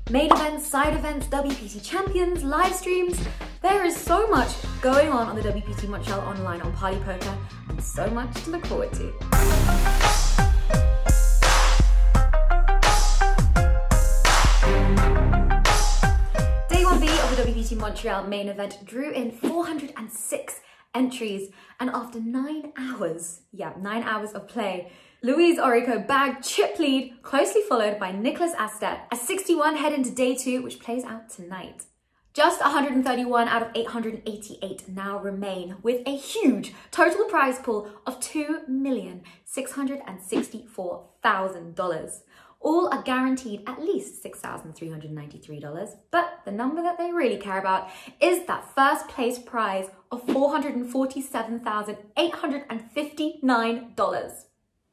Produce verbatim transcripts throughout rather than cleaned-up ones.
Main events, side events, W P T champions, live streams. There is so much going on on the W P T Montreal online on Party Poker, and so much to look forward to. Day one B of the W P T Montreal main event drew in four hundred six entries, and after nine hours, yeah, nine hours of play, Luis Orico bagged chip lead, closely followed by Nicholas Astet. As sixty-one head into day two, which plays out tonight. Just one hundred thirty-one out of eight hundred eighty-eight now remain, with a huge total prize pool of two million six hundred sixty-four thousand dollars. All are guaranteed at least six thousand three hundred ninety-three dollars, but the number that they really care about is that first place prize of four hundred forty-seven thousand eight hundred fifty-nine dollars.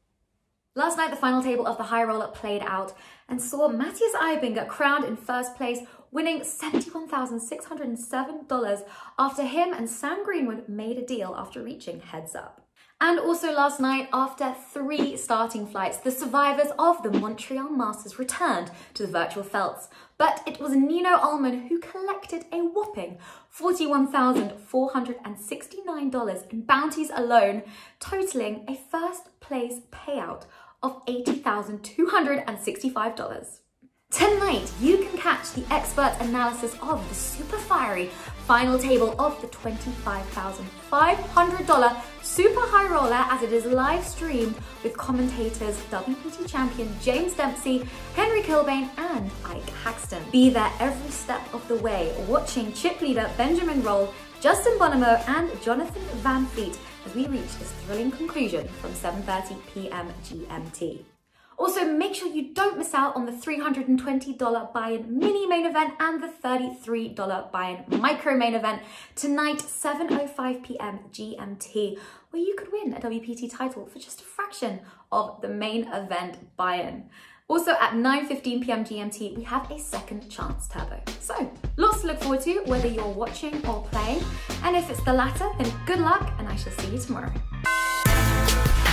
Last night, the final table of the high roller played out and saw Matthias Eibinger crowned in first place, winning seventy-one thousand six hundred seven dollars after him and Sam Greenwood made a deal after reaching heads up. And also last night, after three starting flights, the survivors of the Montreal Masters returned to the virtual felts. But it was Nino Ullman who collected a whopping forty-one thousand four hundred sixty-nine dollars in bounties alone, totaling a first place payout of eighty thousand two hundred sixty-five dollars. Tonight, you can catch the expert analysis of the super fiery final table of the twenty-five thousand five hundred dollars Super High Roller as it is live streamed with commentators W P T champion James Dempsey, Henry Kilbane and Ike Haxton. Be there every step of the way, watching chip leader Benjamin Roll, Justin Bonomo and Jonathan Van Fleet as we reach this thrilling conclusion from seven thirty p m G M T. Also, make sure you don't miss out on the three hundred twenty dollar buy-in mini main event and the thirty-three dollar buy-in micro main event tonight, seven oh five p m G M T, where you could win a W P T title for just a fraction of the main event buy-in. Also at nine fifteen p m G M T, we have a second chance turbo. So, lots to look forward to, whether you're watching or playing. And if it's the latter, then good luck and I shall see you tomorrow.